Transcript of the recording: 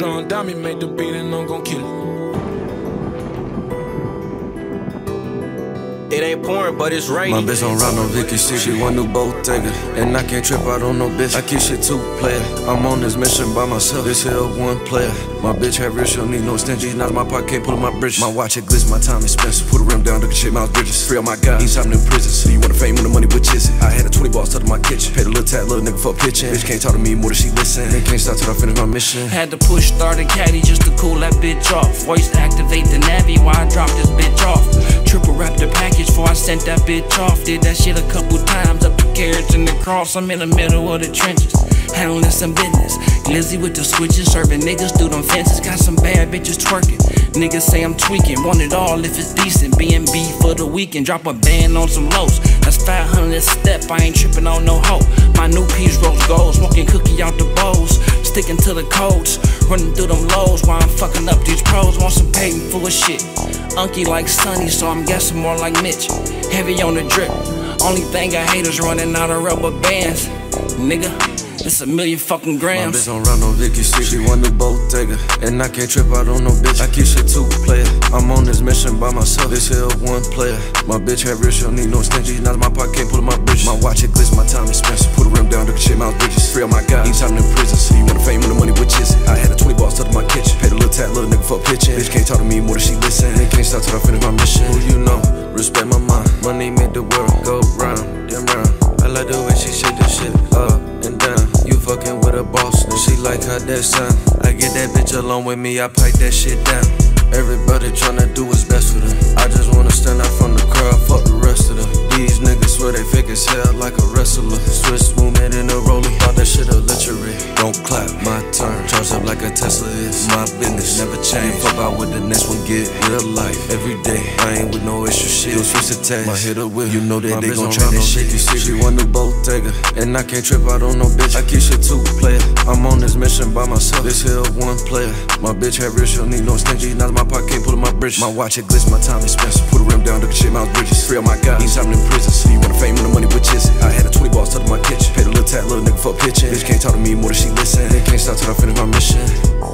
John Dami made the beat and I'm gon' kill it. It ain't pouring, but it's raining. My bitch don't ride no Vicky shit, she want new Bottega. And I can't trip out on no bitch, I keep shit two-player. I'm on this mission by myself, this here one player. My bitch have rich, she don't need no extensions. Not in my pocket, can't pull up my bridge. My watch it glitz, my time expensive. Put a rim down, look at shit, Miles Bridges. Free all my guys, he's time in prison. So you want the fame when the money, which is it? I had a 20 balls tucked in my kitchen. Paid a little tat, little nigga for pitching. Bitch can't talk to me more than she listen. And can't stop till I finish my mission. Had to push start a caddy just to cool that bitch off. Voice activate the Navi while I drop this bitch off. Triple wrap the package before I sent that bitch off. Did that shit a couple times, up the carriage and the cross. I'm in the middle of the trenches, handling some business. Glizzy with the switches, serving niggas through them fences. Got some bad bitches twerking, niggas say I'm tweaking. Want it all if it's decent, B&B for the weekend. Drop a band on some lows, that's 500 a step, I ain't tripping on no hoe. My new piece rose gold, smoking cookie out the bowls. Sticking to the codes, running through them lows while I'm fucking up these pros. Want some payment full of shit, unky like Sonny, so I'm guessing more like Mitch. Heavy on the drip, only thing I hate is running out of rubber bands. Nigga, it's a million fucking grams. My bitch don't ride no Vicky shit, she want new Bottega. And I can't trip out on no bitch, I keep shit two-player. I'm on this mission by myself, this here one player. My bitch have rich, she don't need no extensions. Not in my pocket, can't pull up my bridge. My watch it glitz, my time expensive. Put a rim down, look at shit, Miles Bridges. Free all my guys, he's time in prison. So you want the fame when the money, which is it? I had a 20 balls tucked in my kitchen. Paid a little tat, little nigga for pitching. Bitch can't talk to me more than she listen. And can't stop till I finish my mission. Who you know? Respect my mind. Money make the world go round, damn round. I like the way she shake this shit up and down. You fucking with a boss, and she like how that sound. I get that bitch along with me, I pipe that shit down. Everybody tryna do what's best for them. I just wanna stand out from the crowd, fuck the rest of them. These niggas swear they fake as hell like a wrestler. Swiss movement in a rollie, thought that shit a literary. Don't clap, my turn. Charge up like a Tesla is my business, never change. Fuck out with the next one, get real life every day. I ain't with no issue shit. You'll switch the tags, my hitter will. You know that they gon' try that shit. You see, she want new Bottega, and I can't trip out on no bitch. I keep shit two-player. I'm on this mission by myself, this here one player. My bitch have rich, she don't need no extensions. Not in my pocket, can't pull up my bridge. My watch it glitz, my time expensive. Put a rim down, look at shit, Miles Bridges. Free all my guys, he's time in prison. So you want the fame when the money, which is it? I had a 20 balls tucked in my kitchen. Paid a little tat, little nigga for pitching. Bitch can't talk to me more than she listen. And can't stop till I finish my mission.